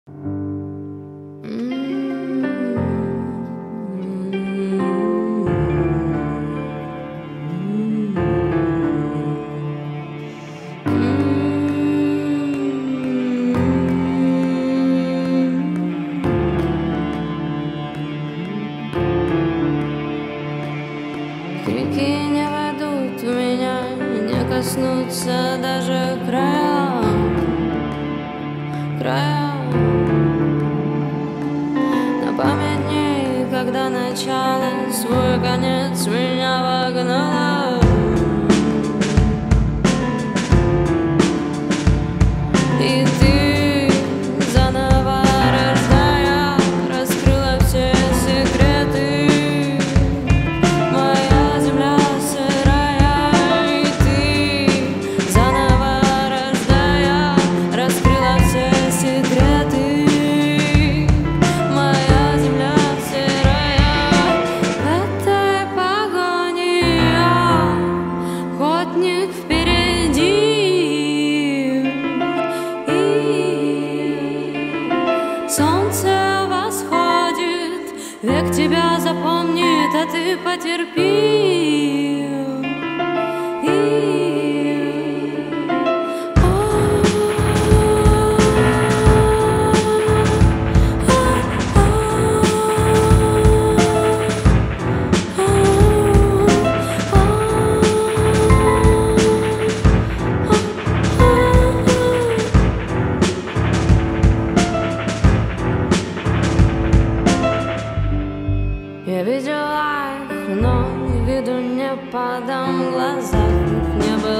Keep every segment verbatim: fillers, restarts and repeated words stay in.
Коснуться даже края, края. На память дней, когда начало свой конец меня вогнало. И ты, заново рождая, раскрыла все секреты. Моя земля сырая, и ты, заново рождая, раскрыла все секреты. Моя земля сырая, в этой погоне я охотник впереди. Солнце восходит, век тебя запомнит, а ты потерпи. Я видела их, но виду не подам, в глазах их не было.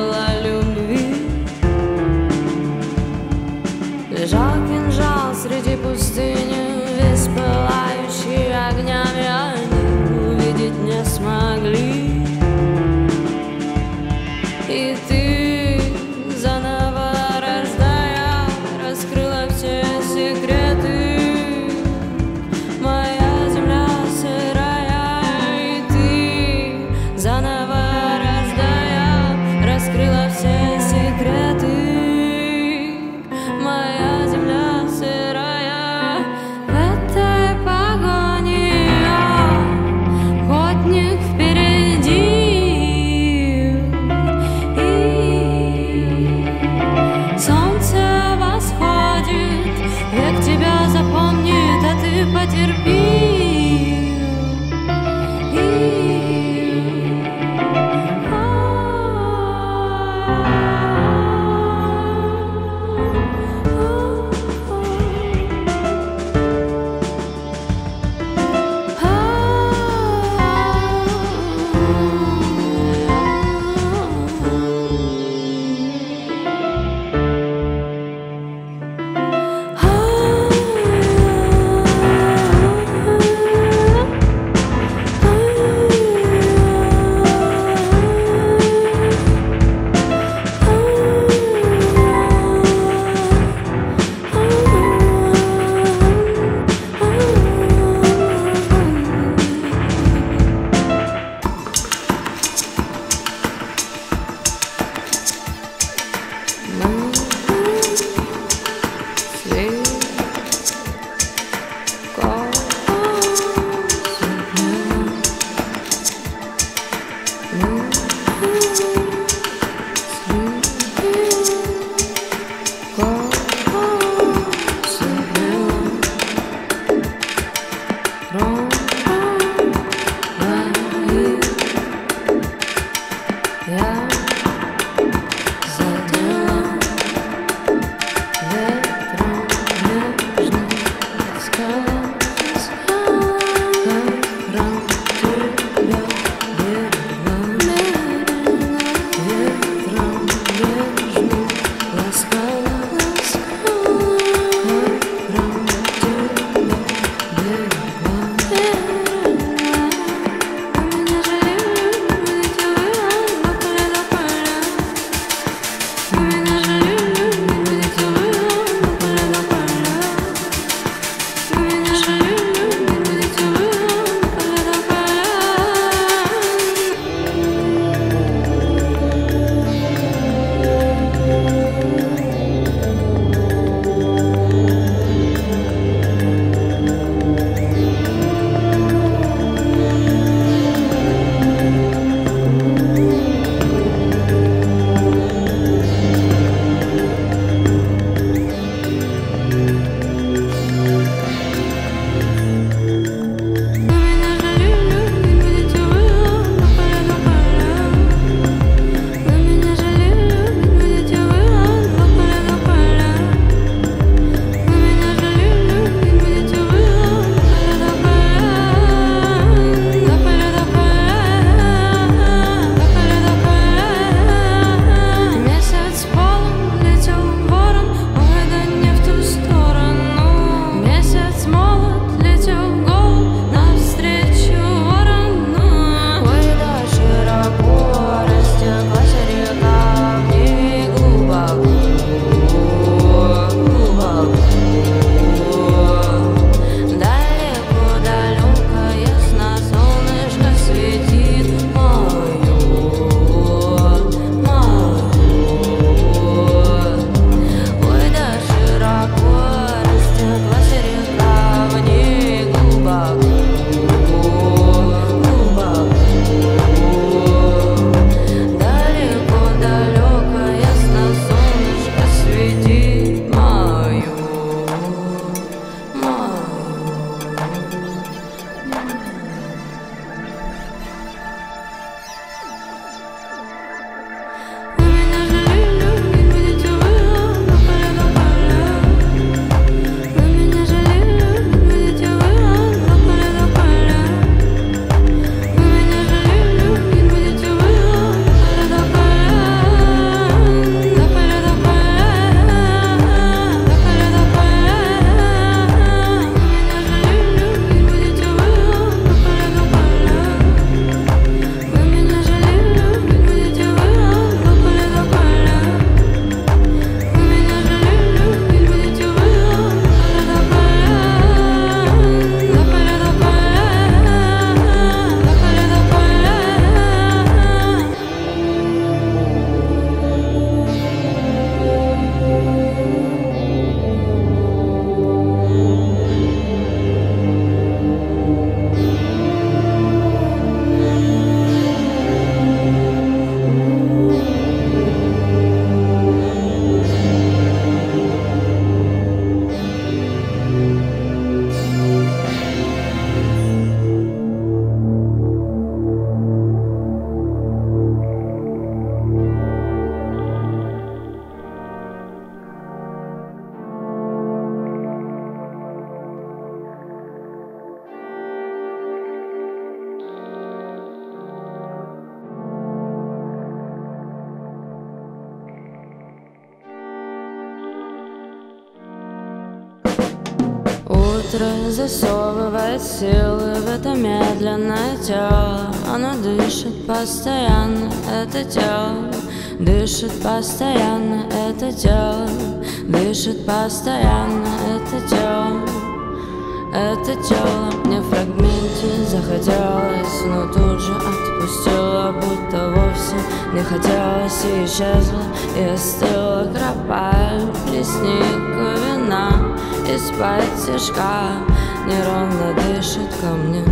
утро засовывает силы в это медленное тело. Оно дышит постоянно, это тело. Дышит постоянно, это тело. Дышит постоянно, это тело. Это тело мне в фрагменте захотелось, но тут же отпустила, будто вовсе не хотелось, и исчезла, и остыла кропая лесника вина. Из-под тяжка неровно дышит ко мне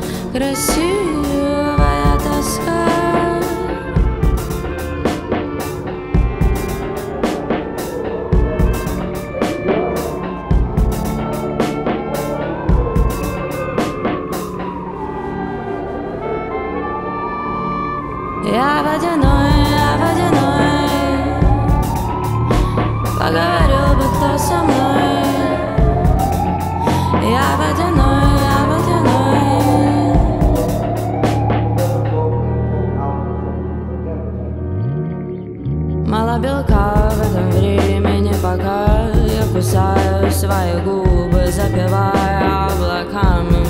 красивая тоска. Я водяной, я водяной, поговорил бы кто со мной. Я водяной, я водяной. Мало белка в этом времени, пока я кусаю свои губы, запивая облаками.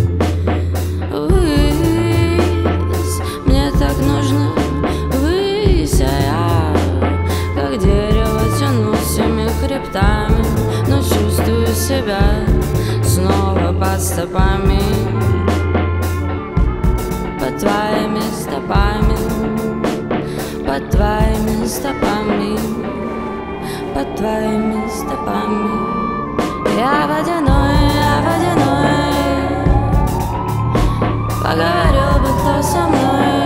Нужно высь, а я, как дерево, тяну всеми хребтами, но чувствую себя снова под стопами, под твоими стопами, под твоими стопами, под твоими стопами. Я водяной, я водяной, поговорил бы кто со мной.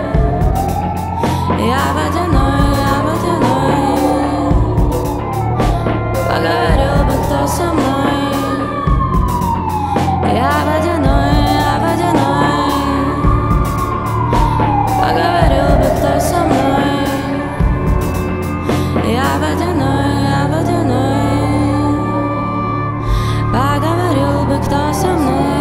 Я водяной, я водяной, поговорил бы кто со мной. Я водяной, я водяной, поговорил бы кто со мной. Я водяной, я водяной, поговорил бы кто со мной.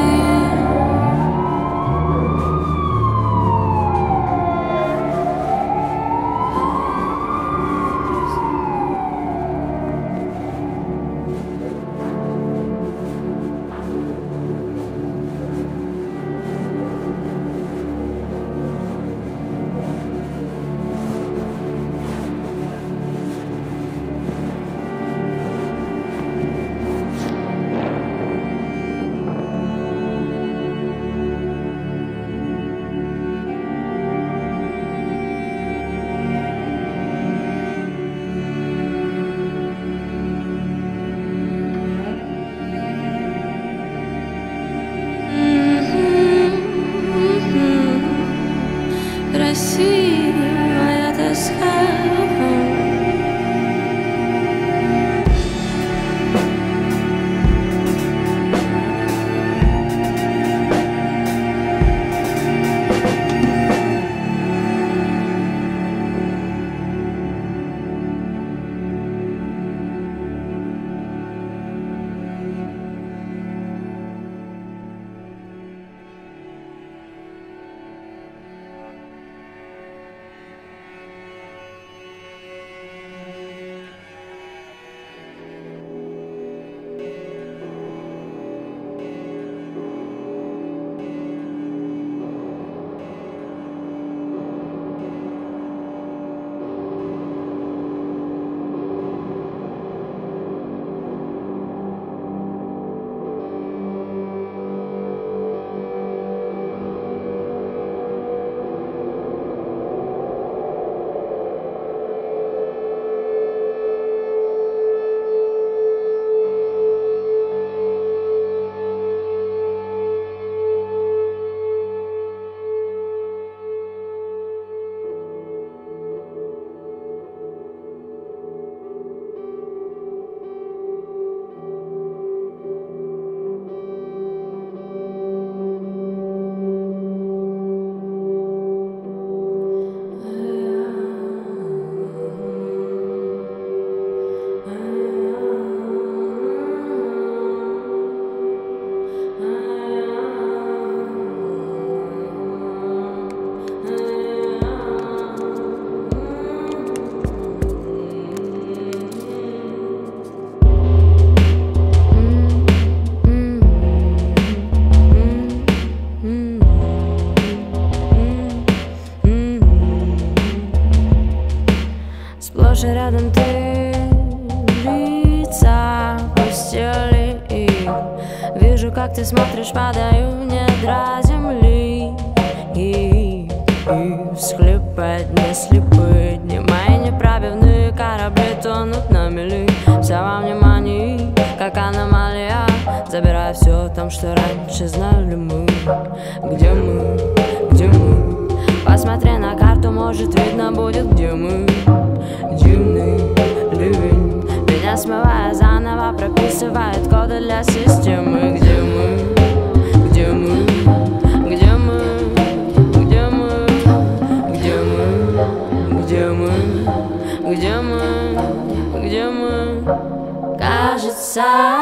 Вижу, как ты смотришь, падаю в недра земли. И, и всхлипать не слепые дни. Мои неправильные корабли тонут на мели. Вся во внимании, как аномалия. Забирай все там, что раньше знали мы. Где мы, где мы? Посмотри на карту, может видно будет, где мы. Дивный ливень меня смывая заново, прописывает коды для системы. Где мы, где мы, где мы, где мы, где мы, где мы, где мы, где мы? Кажется,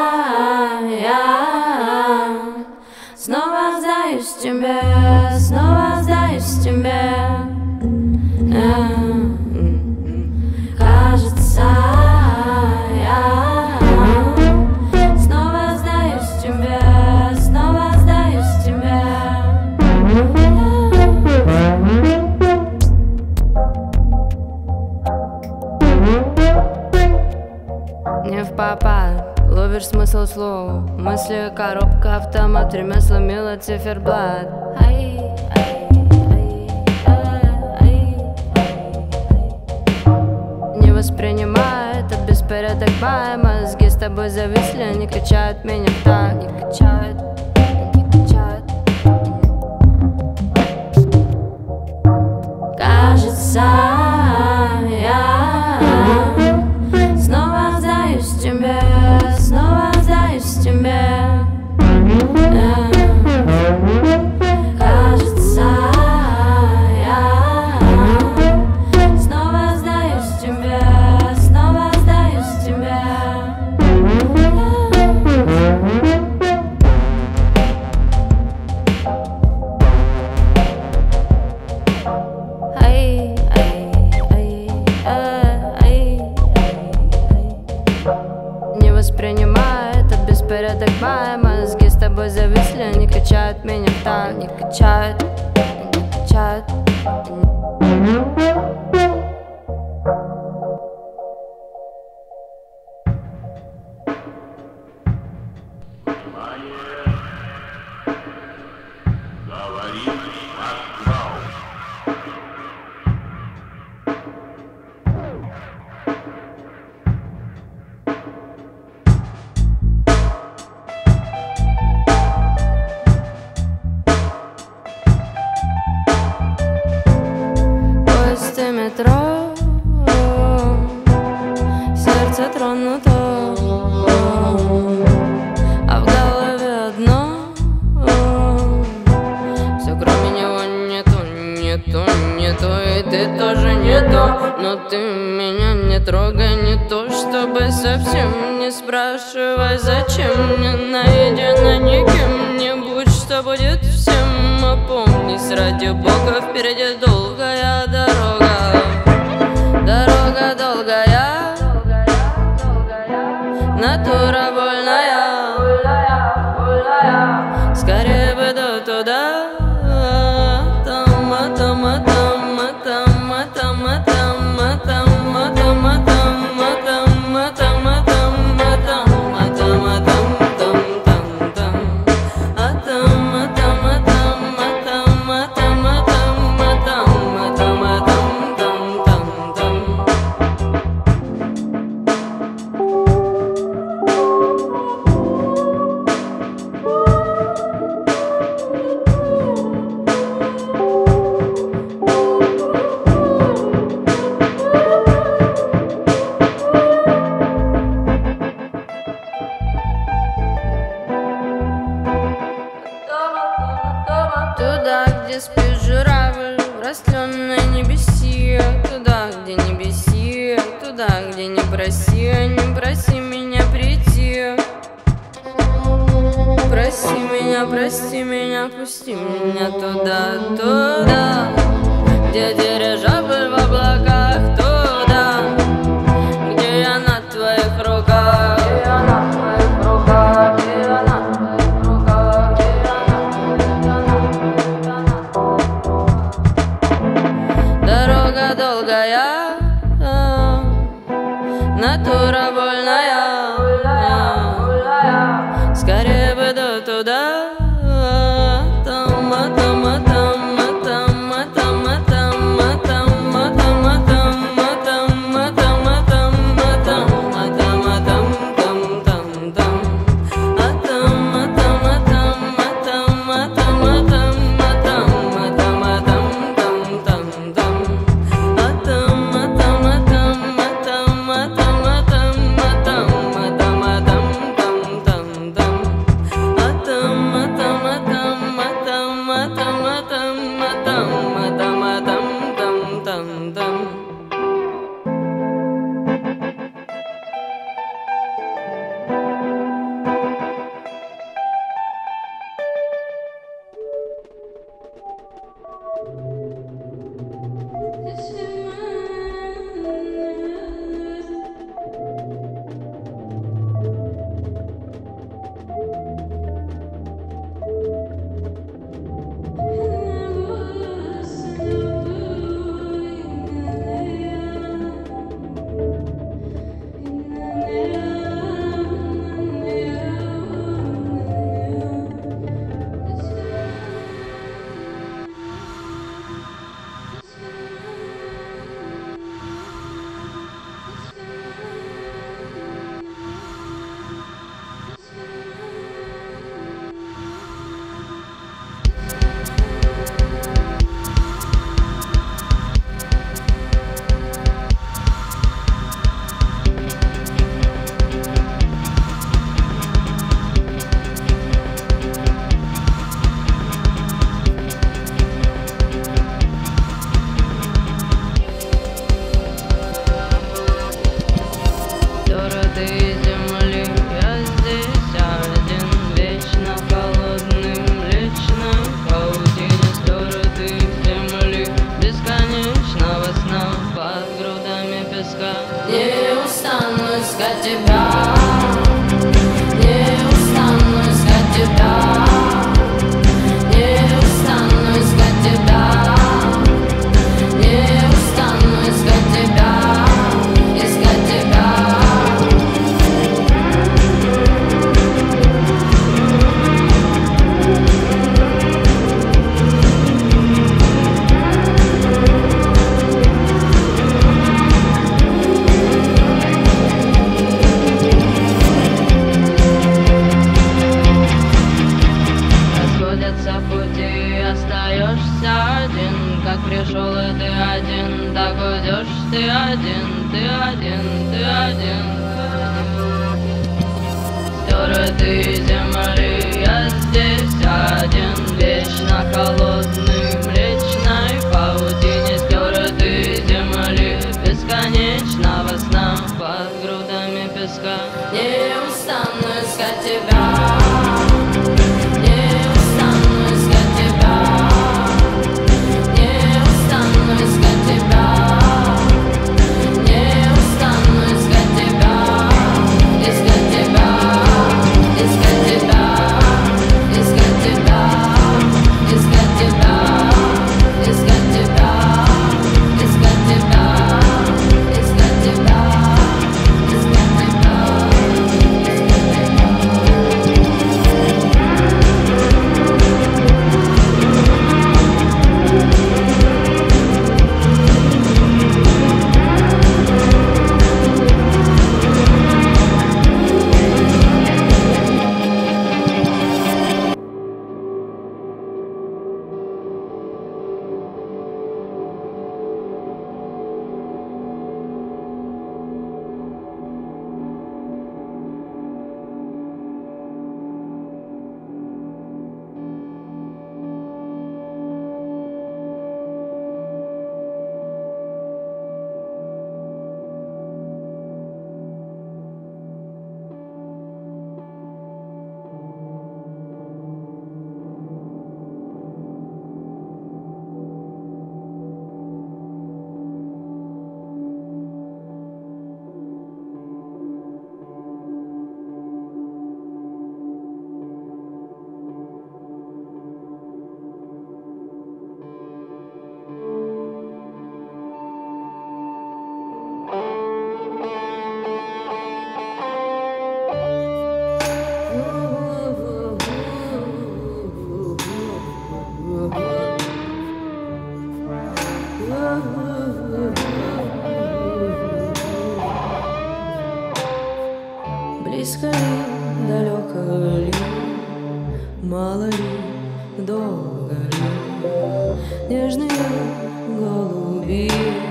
я снова сдаюсь тебе, снова сдаюсь тебе. Кажется, я снова сдаюсь тебе, снова сдаюсь тебе. Не впопад, ловишь смысл слова. Мысли, коробка, автомат, ремесло, мило, циферблат. Ай, ай, ай, ай, ай. Не воспринимай этот беспорядок, мои мозги с тобой зависли. Они качают меня так, не качают, не качают. Кажется, я снова сдаюсь тебе, снова сдаюсь тебе. Кажется, я снова сдаюсь тебе, снова сдаюсь тебе. Ай, ай, ай, ай, ай. Не воспринимай этот беспорядок, мои мозги с тобой зависли. Они качают меня так, не качают, не качают. Метро, сердце тронуто, а в голове одно. Все кроме него нету, нету, нету, и ты тоже нету. Но ты меня не трогай, не то чтобы совсем. Не спрашивай, зачем мне наедине никем не будь, что будет всем. Опомнись, ради бога, впереди долгая дорога. Дорога долгая, натура больная. Скорее выйду туда. Там, а там, а там, а там, а там, а там, а там, а там, а там, а там, а там, а там, а там, а там, а там, там, там, там, а там, а там, а там, а там, а там, а там, а там, а там, а там, там, там, там. Туда, где спит журавль в растленной небеси. Туда, где небеси, туда, где не проси, не проси меня прийти. Проси меня, прости меня, пусти меня туда, туда, где дирижабль в облаках. Туда, где я на твоих руках. Где я на твоих руках, где я на твоих руках, где я на твоих руках. Дорога долгая, натура больная. Скорее выйду мало ли, долго ли, нежные голуби,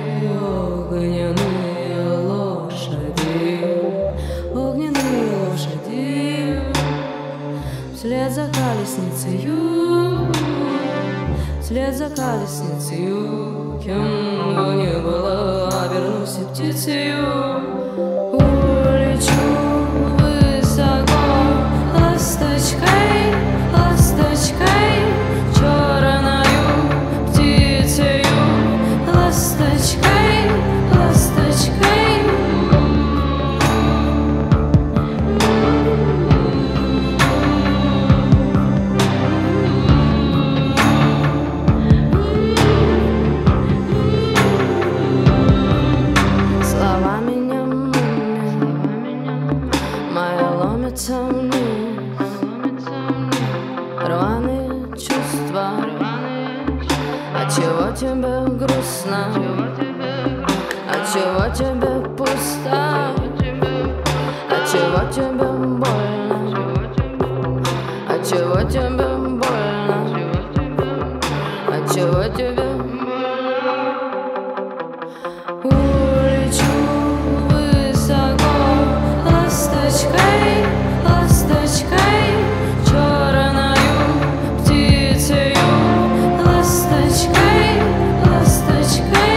огненные лошади, огненные лошади, вслед за колесницею, вслед за колесницею, кем бы ни было, обернусь и птицею, улечу высоко, ласточкой, ласточкой, черною птицею, ласточкой, ласточкой. Слова меня манят, моя ломится вниз, рваные чувства. Отчего тебе грустно? Отчего тебе пусто? Отчего тебе больно? Отчего тебе больно? Отчего тебе? Улечу высоко, ласточкой, ласточкой, черною птицею, ласточкой, ласточкой.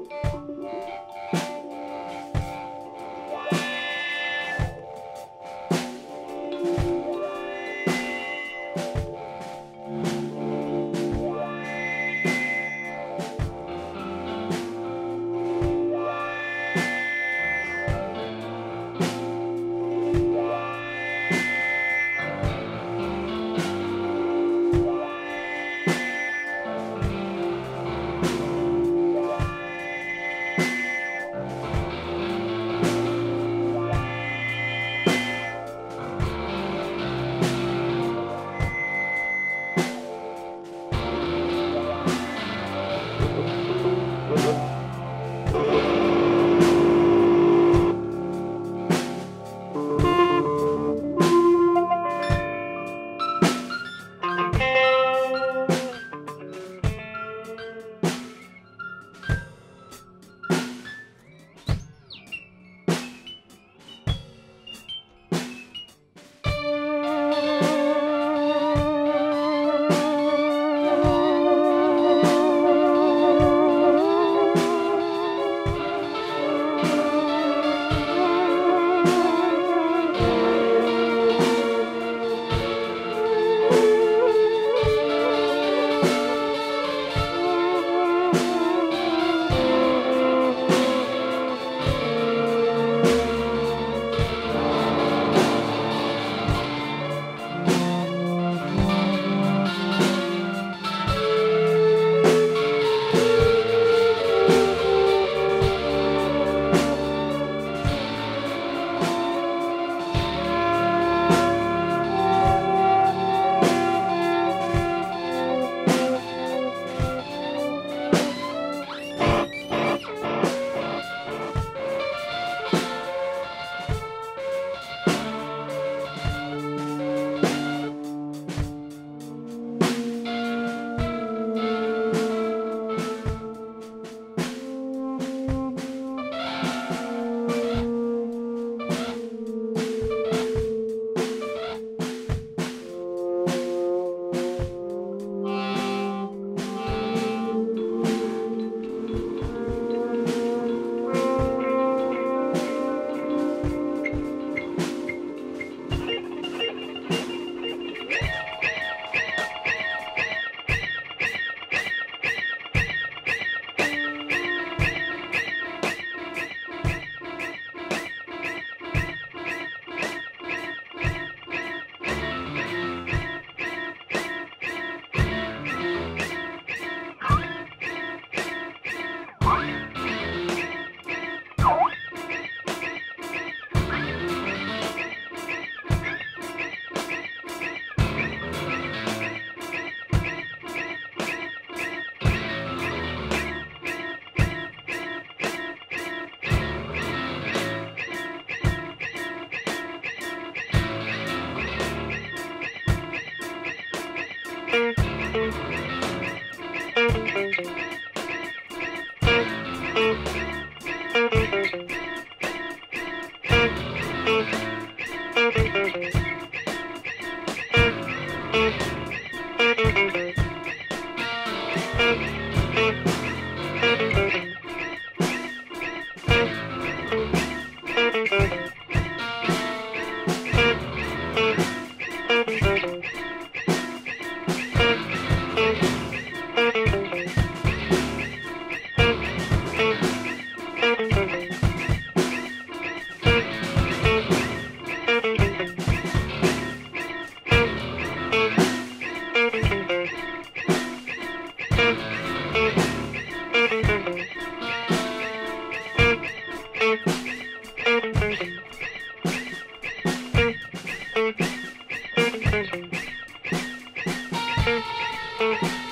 Thank you.